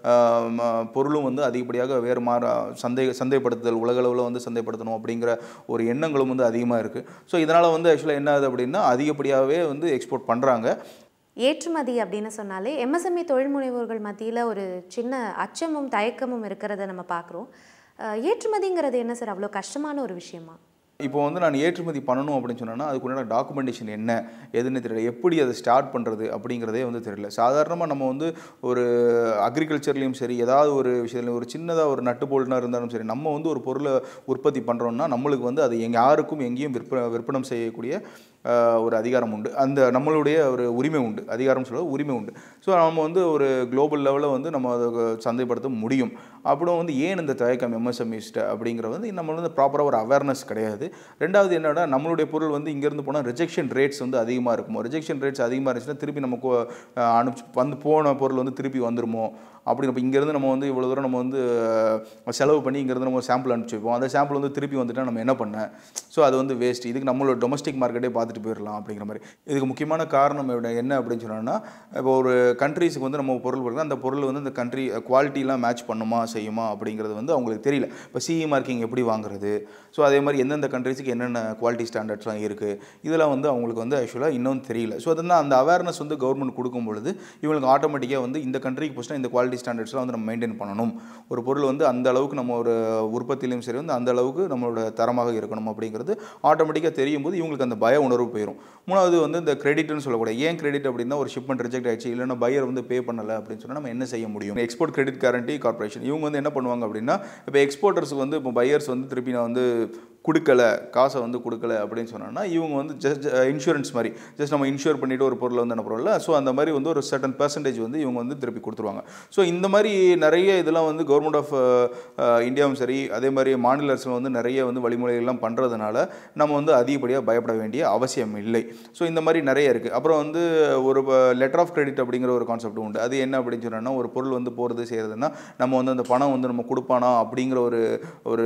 [SPEAKER 3] பொருளும் வந்து அதிகப்படியாக வேறு மாற சந்தை சந்தைப்படுத்துதல் உலகளவில் வந்து சந்தைப்படுத்தணும் அப்படிங்கிற ஒரு எண்ணங்களும் வந்து அதிகமாக இருக்குது. ஸோ இதனால் வந்து ஆக்சுவலாக என்ன ஆகுது அப்படின்னா, அதிகப்படியாகவே வந்து எக்ஸ்போர்ட் பண்ணுறாங்க.
[SPEAKER 2] ஏற்றுமதி அப்படின்னு சொன்னாலே எம்எஸ்எம்இ தொழில் முனைவோர்கள் மத்தியில் ஒரு சின்ன அச்சமும் தயக்கமும் இருக்கிறத நம்ம பார்க்குறோம். ஏற்றுமதிங்கிறது என்ன சார் அவ்வளோ கஷ்டமான ஒரு விஷயமா?
[SPEAKER 3] இப்போ வந்து நான் ஏற்றுமதி பண்ணணும் அப்படின்னு சொன்னேன்னா அதுக்குண்டான டாக்குமெண்டேஷன் என்ன எதுன்னு தெரியல, எப்படி அதை ஸ்டார்ட் பண்ணுறது அப்படிங்கிறதே வந்து தெரியல. சாதாரணமாக நம்ம வந்து ஒரு அக்ரிகல்ச்சர்லேயும் சரி, ஏதாவது ஒரு விஷயத்துலையும் ஒரு சின்னதாக ஒரு நட்டு போல்ட்னா இருந்தாலும் சரி, நம்ம வந்து ஒரு பொருளை உற்பத்தி பண்ணுறோம்னா நம்மளுக்கு வந்து அது எங்கே யாருக்கும் எங்கேயும் விற்ப விற்பனம் செய்யக்கூடிய ஒரு அதிகாரம் உண்டு, அந்த நம்மளுடைய ஒரு உரிமை உண்டு. அதிகாரம் சொல்ல உரிமை உண்டு. ஸோ நம்ம வந்து ஒரு குளோபல் லெவலில் வந்து நம்ம அதை சந்தைப்படுத்த முடியும். அப்புறம் வந்து ஏன் இந்த தயக்கம் எம்எஸ்எம்இஸ்ட அப்படிங்கிறது வந்து நம்ம வந்து ப்ராப்பராக ஒரு அவேர்னஸ் கிடையாது. ரெண்டாவது என்னன்னா, நம்மளுடைய பொருள் வந்து இங்கேருந்து போனால் ரிஜெக்ஷன் ரேட்ஸ் வந்து அதிகமாக இருக்குமோ, ரிஜெக்ஷன் ரேட்ஸ் அதிகமாக இருந்துச்சுன்னா திருப்பி நமக்கு அனுப்பிச்சு வந்து போன பொருள் வந்து திருப்பி வந்துருமோ அப்படின்னு. இப்போ இங்கேருந்து நம்ம வந்து இவ்வளோ தூரம் நம்ம வந்து செலவு பண்ணி இங்கேருந்து நம்ம சாம்பிள் அனுப்பிச்சு வைப்போம், அந்த சாம்பிள் வந்து திருப்பி வந்துட்டால் நம்ம என்ன பண்ண? ஸோ அது வந்து வேஸ்ட். இதுக்கு நம்மளோட டொமஸ்டிக் மார்க்கெட்டே பார்த்துட்டு போயிடலாம் அப்படிங்கிற மாதிரி. இதுக்கு முக்கியமான காரணம் என்ன அப்படின்னு சொன்னோன்னா, இப்போ ஒரு கண்ட்ரீஸுக்கு வந்து நம்ம பொருள் கொடுக்கலாம், அந்த பொருள் வந்து அந்த கண்ட்ரி குவாலிட்டிலாம் மேட்ச் பண்ணுமா செய்யுமா அப்படிங்கிறது வந்து அவங்களுக்கு தெரியல. இப்போ சிஇ மார்க்கிங் எப்படி வாங்குறது, ஸோ அதே மாதிரி எந்தெந்த கண்ட்ரீஸுக்கு என்னென்ன குவாலிட்டி ஸ்டாண்டர்ட்ஸ்லாம் இருக்குது, இதெல்லாம் வந்து அவங்களுக்கு வந்து ஆக்சுவலாக இன்னும் தெரியல. ஸோ அதனால் அந்த அவேர்னஸ் வந்து கவர்மெண்ட் கொடுக்கும் பொழுது இவங்களுக்கு ஆட்டோமேட்டிக்காக வந்து இந்த கண்ட்ரிக்கு போச்சுன்னா இந்த குவாலிட்டி ஸ்டாண்டர்ட்ஸ்லாம் வந்து நம்ம மெயின்டைன் பண்ணணும், ஒரு பொருள் வந்து அந்த அளவுக்கு நம்ம ஒரு உற்பத்திலையும் சரி வந்து அந்த அளவுக்கு நம்மளோட தரமாக இருக்கணும் அப்படிங்கிறது ஆட்டோமேட்டிக்காக தெரியும் போது இவங்களுக்கு அந்த பய உணர்வு போயிடும். மூணாவது வந்து இந்த கிரெடிட்னு சொல்லக்கூடிய, ஏன் கிரெடிட் அப்படின்னா ஒரு ஷிப்மெண்ட் ரிஜெக்ட் ஆயிடுச்சு இல்லைன்னா பையர் வந்து பே பண்ணலை அப்படின்னு சொன்னால் நம்ம என்ன செய்ய முடியும்? எக்ஸ்போர்ட் கிரெடிட் கேரண்டி கார்பரேஷன் இவங்க வந்து என்ன பண்ணுவாங்க அப்படின்னா, இப்போ எக்ஸ்போர்ட்டர்ஸுக்கு வந்து இப்போ பையர்ஸ் வந்து திருப்பி நான் வந்து கொடுக்கலை, காசை வந்து கொடுக்கலை அப்படின்னு சொன்னோன்னா இவங்க வந்து ஜஸ்ட் இன்சூரன்ஸ் மாதிரி ஜஸ்ட் நம்ம இன்சூர் பண்ணிவிட்டு ஒரு பொருளை வந்து அனுப்புறோம்ல, ஸோ அந்த மாதிரி வந்து ஒரு சர்டன் பர்சன்டேஜ் வந்து இவங்க வந்து திருப்பி கொடுத்துருவாங்க. ஸோ இந்த மாதிரி நிறைய இதெல்லாம் வந்து கவர்மெண்ட் ஆஃப் இந்தியாவும் சரி அதே மாதிரி மாநில அரசு வந்து நிறைய வந்து வழிமுறைகள்லாம் பண்ணுறதுனால நம்ம வந்து அதிகப்படியாக பயப்பட வேண்டிய அவசியம் இல்லை. ஸோ இந்த மாதிரி நிறைய இருக்குது. அப்புறம் வந்து ஒரு லெட்டர் ஆஃப் கிரெடிட் அப்படிங்கிற ஒரு கான்செப்ட் உண்டு. அது என்ன அப்படின்னு சொன்னோன்னா, ஒரு பொருள் வந்து போகிறது செய்கிறதுனா நம்ம வந்து அந்த பணம் வந்து நம்ம கொடுப்பானா அப்படிங்கிற ஒரு ஒரு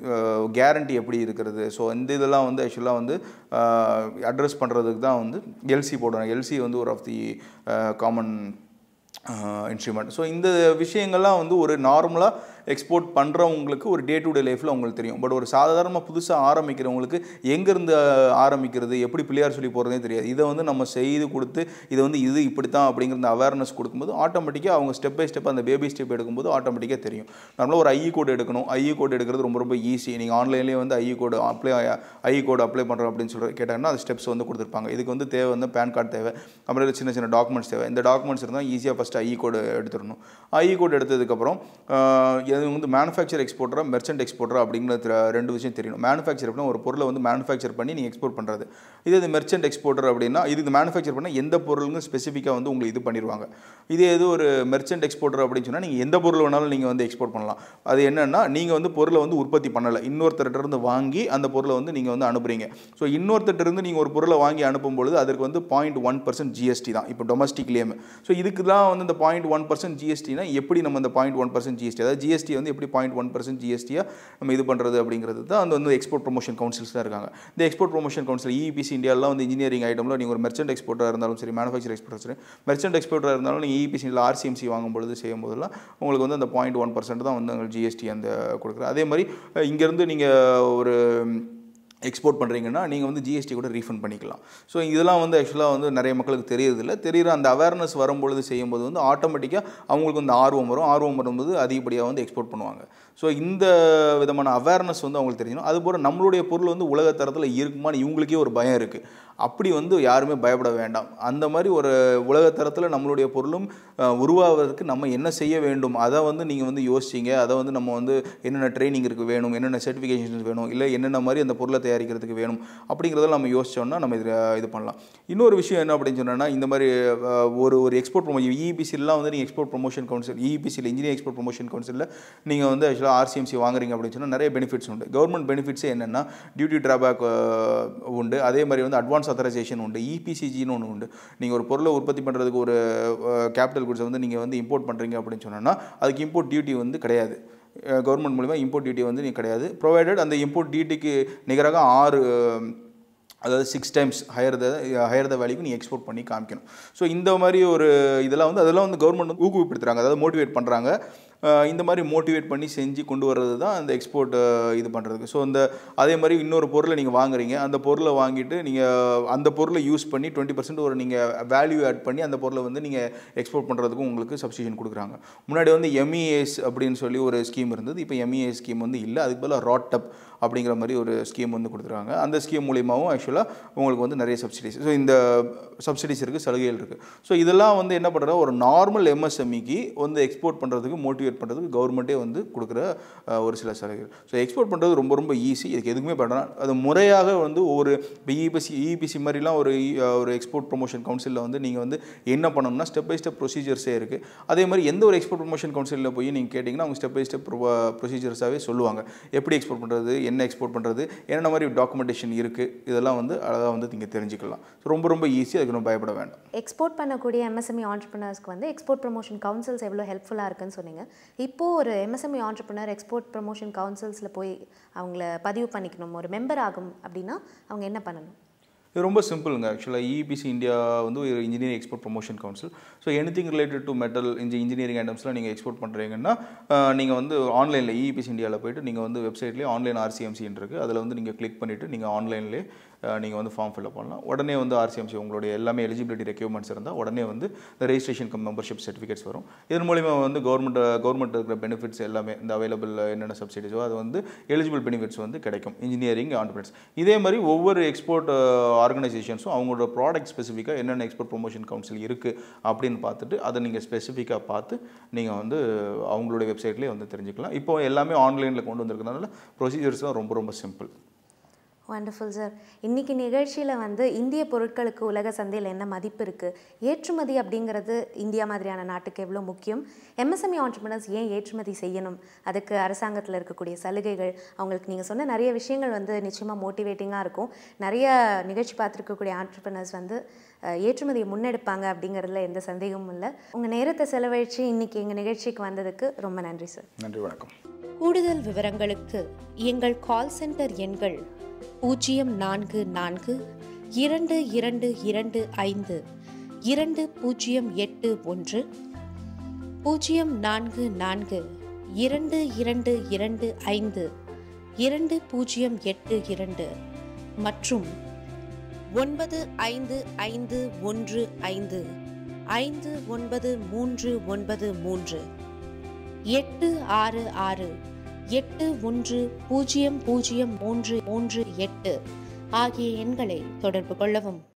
[SPEAKER 3] கேரண்டி எப்படி இருக்கிறது. ஸோ இந்த இதெல்லாம் வந்து ஆக்சுவலாக வந்து அட்ரஸ் பண்ணுறதுக்கு தான் வந்து எல்சி போடுறாங்க. எல்சி வந்து ஒரு of the common instrument. So இந்த விஷயங்கள்லாம் வந்து ஒரு நார்மலாக எக்ஸ்போர்ட் பண்ணுறவங்களுக்கு ஒரு டே டு டே லைஃப்பில் அவங்களுக்கு தெரியும். பட் ஒரு சாதாரணமாக புதுசாக ஆரம்பிக்கிறவங்களுக்கு எங்கேருந்து ஆரம்பிக்கிறது, எப்படி பிள்ளையார் சொல்லி போகிறதே தெரியாது. இதை வந்து நம்ம செய்து கொடுத்து இதை வந்து இது இப்படி தான் அப்படிங்கிற அவேர்னஸ் கொடுக்கும்போது ஆட்டோமேட்டிக்காக அவங்க ஸ்டெப் பை ஸ்டெப் அந்த பேபி ஸ்டெப் எடுக்கும்போது ஆட்டோமேட்டிக்காக தெரியும். நம்மளால் ஒரு ஐஇ கோடு எடுக்கணும், ஐஇ கோடு எடுக்கிறது ரொம்ப ரொம்ப ஈஸி. நீங்கள் ஆன்லைன்லேயே வந்து IE code apply IE code apply பண்ணுறோம் அப்படின்னு சொல்லி கேட்டாங்கன்னா அது ஸ்டெப்ஸ் வந்து கொடுத்துருப்பாங்க. இதுக்கு வந்து தேவை வந்து பேன் கார்டு தேவை, அப்புறம் சின்ன சின்ன டாக்குமெண்ட்ஸ் தேவை. இந்த டாக்குமெண்ட்ஸ் இருந்தால் ஈஸியாக ஃபஸ்ட்டு ஐஇ கோடு எடுத்துடணும். ஐஇ கோடு எடுத்ததுக்கப்புறம் இது வந்து மேனுஃபேக்சர் எக்ஸ்போர்ட்டரா மெர்ச்சன்ட் எக்ஸ்போர்ட்டரா அப்படிங்கிற ரெண்டு விஷயம் தெரியணும். மேனுஃபேக்சர் அப்படின்னா ஒரு பொருளை வந்து மேனுஃபேக்சர் பண்ணி நீங்கள் எக்ஸ்போர்ட் பண்ணுறது. இது இது மெர்ச்சன்ட் எக்ஸ்போர்ட்டர் அப்படின்னா இது மேனுஃபேக்சர் பண்ணால் எந்த பொருளுங்க ஸ்பெசிஃபிக்காக வந்து உங்களுக்கு இது பண்ணிடுவாங்க. இதே எது ஒரு மெர்ச்சன்ட் எக்ஸ்போர்ட்டர் அப்படின்னு சொன்னால் நீங்கள் எந்த பொருள் வேணாலும் நீங்கள் வந்து எக்ஸ்போர்ட் பண்ணலாம். அது என்னென்னா நீங்கள் வந்து பொருளை வந்து உற்பத்தி பண்ணலை, இன்னொருத்தர்கிட்ட வாங்கி அந்த பொருளை வந்து நீங்கள் வந்து அனுப்புறீங்க. ஸோ இன்னொருத்தர்கிட்ட நீங்கள் ஒரு பொருளை வாங்கி அனுப்பும்பொழுது அதற்கு வந்து பாயிண்ட் ஒன் பர்சன்ட் ஜிஎஸ்டி தான் இப்போ டொமஸ்டிக்லேயுமே. ஸோ இதுக்கு தான் வந்து இந்த பாயிண்ட் ஒன் பர்சன்ட் ஜிஎஸ்டினா எப்படி நம்ம இந்த பாயிண்ட் ஒன் பர்சன்ட் ஜிஎஸ்டி அதாவது ஜிஎஸ்டி வந்து எப்படி பாயிண்ட் ஒன் பர்சன்ட் ஜிஎஸ்டியாக நம்ம இது பண்ணுறது அப்படிங்கிறது தான் அந்த வந்து எக்ஸ்போர்ட் ப்ரொமோஷன் கவுன்சில்ஸ் தான் இருக்காங்க. இந்த எக்ஸ்போர்ட் ப்ரொமோஷன் கவுன்சில் இஇபிசி இந்தியாவில் வந்து இன்ஜினியரிங் ஐட்டமில் நீங்கள் ஒரு மெர்ச்சன்ட் எக்ஸ்போர்ட்டாக இருந்தாலும் சரி, மேனுஃபேக்சர் எக்ஸ்போர்ட்டாக சரி, மெர்ச்சன்ட் எக்ஸ்போர்ட்டாக இருந்தாலும் நீங்கள் இஇபிசி இல்லை ஆர்சிஎம்சி வாங்கும்பொழுது செய்யும்போதெல்லாம் உங்களுக்கு வந்து அந்த பாயிண்ட் ஒன் பர்சன்ட் தான் வந்து ஜிஎஸ்டி அந்த கொடுக்குறது. அதே மாதிரி இங்கேருந்து நீங்கள் ஒரு எக்ஸ்போர்ட் பண்ணுறீங்கன்னா நீங்கள் வந்து ஜிஎஸ்டி கூட ரீஃபண்ட் பண்ணிக்கலாம். ஸோ இதெல்லாம் வந்து ஆக்சுவலாக வந்து நிறைய மக்களுக்கு தெரியறதில்ல. தெரிகிற அந்த அவேர்னஸ் வரும்பொழுது செய்யும்போது வந்து ஆட்டோமேட்டிக்காக அவங்களுக்கு வந்து ஆர்வம் வரும். ஆர்வம் வரும்போது அதிகப்படியாக வந்து எக்ஸ்போர்ட் பண்ணுவாங்க. ஸோ இந்த விதமான அவேர்னஸ் வந்து அவங்களுக்கு தெரியணும். அதுபோல் நம்மளுடைய பொருள் வந்து உலகத்தரத்தில் இருக்குமான்னு இவங்களுக்கே ஒரு பயம் இருக்குது. அப்படி வந்து யாருமே பயப்பட வேண்டாம். அந்த மாதிரி ஒரு உலகத்தரத்தில் நம்மளுடைய பொருளும் உருவாவதற்கு நம்ம என்ன செய்ய வேண்டும் அதை வந்து நீங்கள் வந்து யோசிச்சிங்க. அதை வந்து நம்ம வந்து என்னென்ன ட்ரைனிங் இருக்குது வேணும், என்னென்ன சர்டிஃபிகேஷன்ஸ் வேணும், இல்லை என்னென்ன மாதிரி அந்த பொருளை தயாரிக்கிறதுக்கு வேணும் அப்படிங்கிறதெல்லாம் நம்ம யோசிச்சோம்னா நம்ம இது இது பண்ணலாம். இன்னொரு விஷயம் என்ன அப்படின்னு சொன்னோன்னா இந்த மாதிரி ஒரு ஒரு எக்ஸ்போர்ட் ப்ரொமோஷன் இஇபிசிலாம் வந்து நீங்கள் எக்ஸ்போர்ட் ப்ரொமோஷன் கவுன்சில் இஇபிசியில் இன்ஜினியரிங் எக்ஸ்போர்ட் ப்ரொமோஷன் கவுன்சிலில் நீங்கள் வந்து ஆக்சுவலாக ஆர்சிஎம்சி வாங்குறீங்க அப்படின்னு சொன்னால் நிறைய பெனிஃபிட்ஸ் உண்டு. கவர்மெண்ட் பெனிஃபிட்ஸே என்னென்னா டியூட்டி ட்ராபேக் உண்டு. அதே மாதிரி வந்து அட்வான்ஸ் அத்தரைசேஷன் உண்டு, இபிசிஜின்னு ஒன்று உண்டு. நீங்கள் ஒரு பொருளை உற்பத்தி பண்ணுறதுக்கு ஒரு கேபிட்டல் குட்ஸை வந்து நீங்கள் வந்து இம்போர்ட் பண்ணுறீங்க அப்படின்னு சொன்னோன்னா அதுக்கு இம்போர்ட் டியூட்டி வந்து கிடையாது. கவர்மெண்ட் மூலிமா இம்போர்ட் டியூட்டி வந்து நீங்கள் கிடையாது. ப்ரொவைடட் அந்த இம்போர்ட் டியூட்டிக்கு நிகராக ஆறு அதாவது six times higher the higher the வேல்யூக்கு நீங்கள் எக்ஸ்போர்ட் பண்ணி காமிக்கணும். ஸோ இந்த மாதிரி ஒரு இதெல்லாம் வந்து அதெல்லாம் வந்து கவர்மெண்ட் வந்து ஊக்குவிப்படுத்துகிறாங்க, அதாவது மோட்டிவேட் பண்ணுறாங்க. இந்த மாதிரி மோட்டிவேட் பண்ணி செஞ்சு கொண்டு வர்றது தான் அந்த எக்ஸ்போர்ட் இது பண்ணுறதுக்கு. ஸோ அந்த அதே மாதிரி இன்னொரு பொருளை நீங்கள் வாங்குறீங்க, அந்த பொருளை வாங்கிட்டு நீங்கள் அந்த பொருளை யூஸ் பண்ணி டுவெண்ட்டி பர்சன்ட் ஒரு நீங்கள் வேல்யூ ஆட் பண்ணி அந்த பொருளை வந்து நீங்கள் எக்ஸ்போர்ட் பண்ணுறதுக்கும் உங்களுக்கு சப்ஸ்டியூஷன் கொடுக்குறாங்க. முன்னாடி வந்து எம்இஏஎஸ் அப்படின்னு சொல்லி ஒரு ஸ்கீம் இருந்தது. இப்போ எம்இஏஎஸ் ஸ்கீம் வந்து இல்லை, அதுக்கு பதிலாக ராட்டப் அப்படிங்கிற மாதிரி ஒரு ஸ்கீம் வந்து கொடுத்துருக்காங்க. அந்த ஸ்கீம் மூலியமாகவும் ஆக்சுவலாக உங்களுக்கு வந்து நிறைய சப்சிடிஸ் ஸோ இந்த சப்சிடிஸ் இருக்குது, சலுகைகள் இருக்குது. ஸோ இதெல்லாம் வந்து என்ன பண்ணுறோம், ஒரு நார்மல் எம்எஸ்எம்இக்கு வந்து எக்ஸ்போர்ட் பண்ணுறதுக்கு மோட்டிவேட் பண்ணுறதுக்கு கவர்மெண்ட்டே வந்து கொடுக்குற ஒரு சில சலுகைகள். ஸோ எக்ஸ்போர்ட் பண்ணுறது ரொம்ப ரொம்ப ஈஸி. இதுக்கு எதுக்குமே பண்ணலாம். அது முறையாக வந்து ஒரு இபிசி இபிசி மாதிரிலாம் ஒரு ஒரு எக்ஸ்போர்ட் ப்ரொமோஷன் கவுன்சிலில் வந்து நீங்கள் வந்து என்ன பண்ணணும்னா ஸ்டெப் பை ஸ்டெப் ப்ரொசீஜர்ஸே இருக்குது. அதே மாதிரி எந்த ஒரு எக்ஸ்போர்ட் ப்ரொமோஷன் கவுன்சிலில் போய் நீங்கள் கேட்டிங்கன்னா அவங்க ஸ்டெப் பை ஸ்டெப் ப்ரொசீஜர்ஸாகவே சொல்லுவாங்க. எப்படி எக்ஸ்போர்ட் பண்ணுறது, என்ன எக்ஸ்போர்ட் பண்ணுறது, என்ன மாதிரி டாக்குமெண்டேஷன் இருக்குது, இதெல்லாம் வந்து அழகாக வந்து நீங்கள் தெரிஞ்சுக்கலாம். ஸோ ரொம்ப ரொம்ப ஈஸி, அதுக்கு நம்ம பயப்பட வேண்டாம்.
[SPEAKER 2] எக்ஸ்போர்ட் பண்ணக்கூடிய எம்எஸ்எம்இ ஆண்டர்பிரினர்ஸ்க்கு வந்து எக்ஸ்போர்ட் ப்ரமோஷன் கவுன்சில்ஸ் எவ்வளோ ஹெல்ப்ஃபுல்லாக இருக்குன்னு சொன்னீங்க. இப்போது ஒரு எம்எஸ்எம்இ ஆண்டர்பிரினர் எக்ஸ்போர்ட் ப்ரமோஷன் கவுன்சில்ஸில் போய் அவங்கள பதிவு பண்ணிக்கணும், ஒரு மெம்பர் ஆகும் அப்படின்னா அவங்க என்ன பண்ணணும்?
[SPEAKER 3] இது ரொம்ப சிம்பிளுங்க. ஆக்சுவலாக இபிசி இந்தியா வந்து ஒரு engineering export promotion council. So anything related to metal இன்ஜி இன்ஜினியரிங் ஐட்டம்ஸ்லாம் நீங்கள் எக்ஸ்போர்ட் பண்ணுறீங்கன்னா நீங்கள் வந்து ஆன்லைனில் இபிசி இந்தியாவில் போய்ட்டு நீங்கள் வந்து வெப்சைட்லேயே ஆன்லைன் ஆர்சிஎம்சின்னு இருக்குது, அதில் வந்து நீங்கள் கிளிக் பண்ணிவிட்டு நீங்கள் ஆன்லைன்லேயே நீங்கள் வந்து ஃபார்ம் ஃபில்அப் பண்ணலாம். உடனே வந்து ஆர்சிஎம்சி உங்களுடைய எல்லாமே எலிஜிபிலிட்டி ரெக்யூர்மெண்ட்ஸ் இருந்தால் உடனே வந்து இந்த ரெஜிஸ்ட்ரேஷன் கம் மெம்பர்ஷிப் சர்டிஃபிகேட்ஸ் வரும். இதன் மூலிமா வந்து கவர்மெண்ட் கவர்மெண்ட் இருக்கிற பெனிஃபிட்ஸ் எல்லாமே இந்த அவைலபிள் என்னென்ன சப்சிடிஸோ அது வந்து எலிஜிபிள் பெனிஃபிட்ஸ் வந்து கிடைக்கும் இன்ஜினியரிங் ஆண்டர்பிரினர்ஸ். இதே மாதிரி ஒவ்வொரு எக்ஸ்போர்ட் ஆர்கனைசேஷன்ஸும் அவங்களோட ப்ராடக்ட் ஸ்பெசிஃபிக்காக என்னென்ன எக்ஸ்போர்ட் ப்ரொமோஷன் கவுன்சில் இருக்குது அப்படின்னு பார்த்துட்டு அதை நீங்கள் ஸ்பெசிஃபிக்காக பார்த்து நீங்கள் வந்து அவங்களுடைய வெப்சைட்லேயே வந்து தெரிஞ்சுக்கலாம். இப்போ எல்லாமே ஆன்லைனில் கொண்டு வந்திருக்கிறதுனால ப்ரொசீஜர்ஸ்லாம் ரொம்ப ரொம்ப சிம்பிள்.
[SPEAKER 2] Wonderful sir. இன்றைக்கி நிகழ்ச்சியில் வந்து இந்திய பொருட்களுக்கு உலக சந்தையில் என்ன மதிப்பு இருக்குது, ஏற்றுமதி அப்படிங்கிறது இந்தியா மாதிரியான நாட்டுக்கு எவ்வளோ முக்கியம், எம்எஸ்எம்இ ஆண்டர்பிரினர்ஸ் ஏன் ஏற்றுமதி செய்யணும், அதுக்கு அரசாங்கத்தில் இருக்கக்கூடிய சலுகைகள், அவங்களுக்கு நீங்கள் சொன்ன நிறைய விஷயங்கள் வந்து நிச்சயமாக மோட்டிவேட்டிங்காக இருக்கும். நிறைய நிகழ்ச்சி பார்த்துருக்கக்கூடிய ஆண்டர்பிரினர்ஸ் வந்து ஏற்றுமதியை முன்னெடுப்பாங்க அப்படிங்கிறதுல எந்த சந்தேகமும் இல்லை. உங்கள் நேரத்தை செலவழித்து இன்றைக்கி எங்கள் நிகழ்ச்சிக்கு வந்ததுக்கு ரொம்ப நன்றி சார்.
[SPEAKER 3] நன்றி, வணக்கம்.
[SPEAKER 2] கூடுதல் விவரங்களுக்கு எங்கள் கால் சென்டர் எண்கள் பூஜ்ஜியம் நான்கு நான்கு இரண்டு இரண்டு இரண்டு ஐந்து இரண்டு பூஜ்ஜியம் எட்டு ஒன்று பூஜ்ஜியம் நான்கு நான்கு இரண்டு இரண்டு இரண்டு ஐந்து இரண்டு பூஜ்ஜியம் எட்டு இரண்டு மற்றும் ஒன்பது ஐந்து ஐந்து ஒன்று ஐந்து ஐந்து ஒன்பது மூன்று ஒன்பது மூன்று எட்டு ஆறு ஆறு எட்டு ஒன்று பூஜ்ஜியம் பூஜ்ஜியம் மூன்று மூன்று எட்டு ஆகிய எண்களை தொடர்பு கொள்ளவும்.